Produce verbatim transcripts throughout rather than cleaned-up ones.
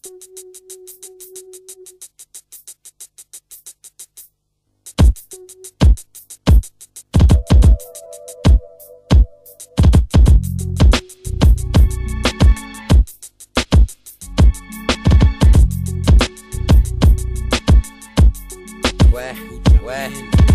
Ouais, ouais.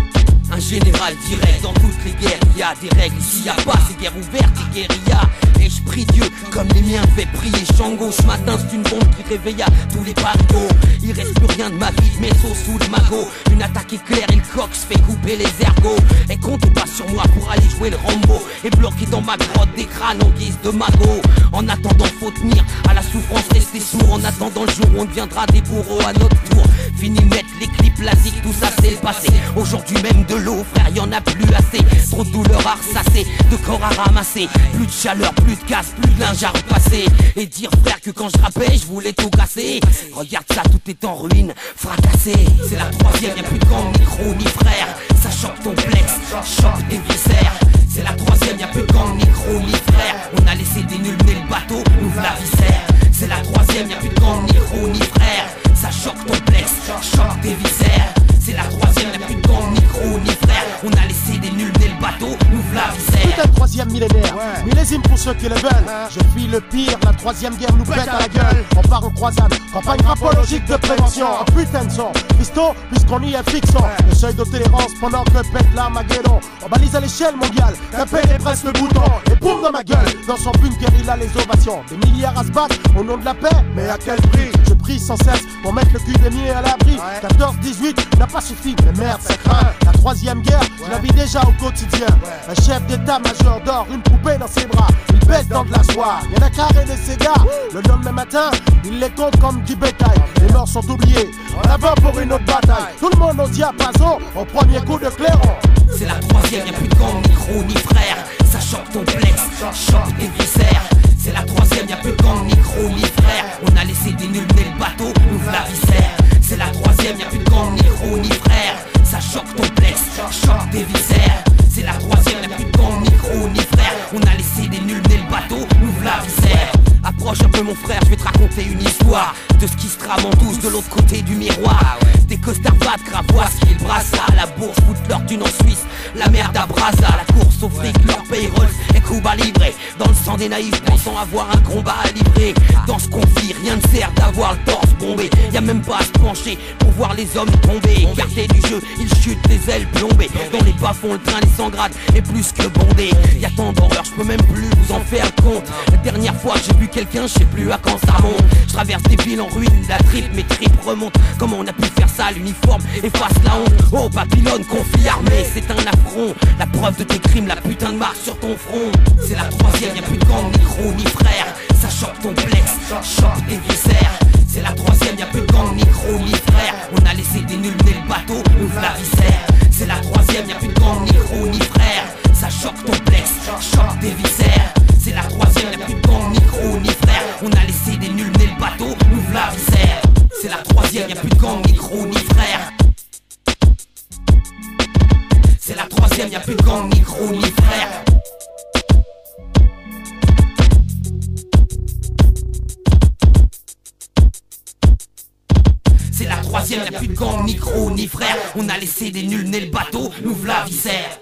Un général direct dans toutes les guerres, il y a des règles, ici y a pas ces guerres ouvertes, des guérillas. Et je prie Dieu comme les miens fait prier Shango. Ce matin c'est une bombe qui réveilla tous les parigots. Il reste plus rien de ma vie, de mes sauts sous le magot. Une attaque éclair et le coq se fait couper les ergots. Et comptez pas sur moi pour aller jouer le Rambo. Et bloqué dans ma grotte des crânes en guise de magot. En attendant faut tenir à la souffrance, rester sourd. En attendant le jour où on deviendra des bourreaux à notre tour. Fini mettre les clips plastiques, tout ça c'est le passé. Aujourd'hui même de l'eau frère y'en a plus assez. Trop de douleurs à ressasser, de corps à ramasser. Plus de chaleur, plus de casse, plus de linge à repasser. Et dire frère que quand je rappais je voulais tout casser. Regarde ça, tout est en ruine, fracassé. C'est la troisième, y'a plus de gang, ni gros, ni frère. Ça choque ton plex, choque tes viscères. C'est la troisième, y'a plus de gang, ni gros, ni frère. On a laissé des nuls mener le bateau, ouvre la viscère. C'est la troisième, y'a plus de gang, ni gros, ni frère. Ça choque ton plex, choque tes viscères. C'est la troisième, y'a plus de gang, ni gros, ni frère. On a laissé des nuls mener le bateau, ouvre la viscère. Putain de troisième millénaire, ouais. Millésime pour ceux qui le veulent. Je vis le pire, la troisième guerre nous pète à la gueule. On part en croisade, campagne rapologique de prévention. En putain de son, piston, puisqu'on y est fixant. Le seuil de tolérance pendant que pète l'Armageddon. On balise à l'échelle mondiale, taper les presses le bouton. Et boum dans ma gueule, dans son bunker il a les ovations. Des milliards à se battre au nom de la paix, mais à quel prix? Je prie sans cesse pour mettre le cul des miens à l'abri. quatorze dix-huit n'a pas suffi, mais merde ça craint. La troisième guerre, je la vis déjà au quotidien. Un chef d'état-major dort, une poupée dans ses bras. Il baisse dans de la soie, y'en a carré des cigars. Le lendemain matin, il les compte comme du bétail. Les morts sont oubliés, en avant pour une autre bataille. Tout le monde au diapason, au premier coup de clairon. C'est la troisième, y'a plus de gang, ni gros, ni frère. Ça choque ton plex, choque tes viscères. C'est la troisième, y'a plus de gang, ni gros, ni frère. On a laissé des nuls mener le bateau, ouvre la viscère. C'est la troisième, y'a plus de gang, ni gros, ni frère. Ça choque ton plex, choque tes viscères. C'est la troisième, y'a plus de gang, ni gros, ni frère. On a laissé des nuls mener le bateau, ouvre la viscère. Approche un peu mon frère, je vais te raconter une histoire de ce qui se trame en douce de l'autre côté du miroir. Des costards pas de cravois, qui le brassard. La bourse foutent leur thune en Suisse, la merde à Brasa. La course au fric, leur paye Rolls et Cuba livré. Dans le sang des naïfs, pensant avoir un combat à livrer. Dans ce conflit, rien ne sert d'avoir le torse bombé. Y'a même pas à se pencher pour voir les hommes tomber. Écartés du jeu, ils chutent les ailes plombées. Dans les bas-fonds, le train les cent grades est plus que bondé. Y'a tant d'horreur, je peux même plus vous en faire compte. La dernière fois que j'ai vu quelqu'un, je sais plus à quand ça monte. Je traverse des villes en ruine, la tripe, mes tripes remontent. Comment on a pu faire ça, l'uniforme efface la honte. Oh Babylone, conflit armé, c'est un affront. La preuve de tes crimes, la putain de marque sur ton front. C'est la troisième, y'a plus de gang, ni gros, ni frère. Ça choque ton plex, choque tes viscères. C'est la troisième, y'a plus de gang, ni gros, ni frère. On a laissé des nuls mener le bateau, ouvre la viscère. C'est la troisième, y'a plus de gang, ni gros, ni frère. Ça choque ton plex, choque tes viscères. C'est la troisième, y'a plus de gang, ni gros, ni frère. On a laissé des nuls mener le bateau, ouvre la viscère. C'est la troisième, y'a plus de gang, ni gros, ni frère. C'est la troisième, y'a plus de gang, ni gros, ni frère. C'est la troisième, y'a plus de gang, ni gros, ni frère. On a laissé des nuls mener le bateau, ouvre la viscère.